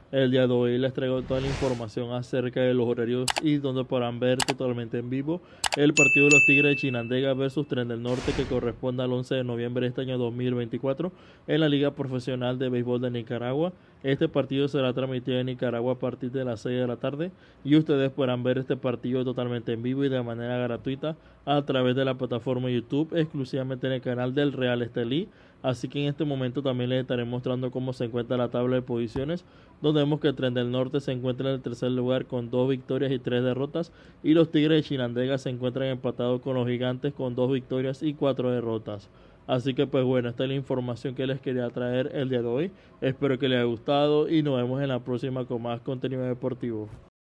El día de hoy les traigo toda la información acerca de los horarios y donde podrán ver totalmente en vivo el partido de los Tigres de Chinandega versus Tren del Norte, que corresponde al 11 de noviembre de este año 2024 en la Liga Profesional de Béisbol de Nicaragua. Este partido será transmitido en Nicaragua a partir de las 6 de la tarde y ustedes podrán ver este partido totalmente en vivo y de manera gratuita a través de la plataforma YouTube, exclusivamente en el canal del Real Estelí. Así que en este momento también les estaré mostrando cómo se encuentra la tabla de posiciones, donde vemos que el Tren del Norte se encuentra en el tercer lugar con 2 victorias y 3 derrotas, y los Tigres de Chinandega se encuentran empatados con los Gigantes con 2 victorias y 4 derrotas. Así que pues bueno, esta es la información que les quería traer el día de hoy. Espero que les haya gustado y nos vemos en la próxima con más contenido deportivo.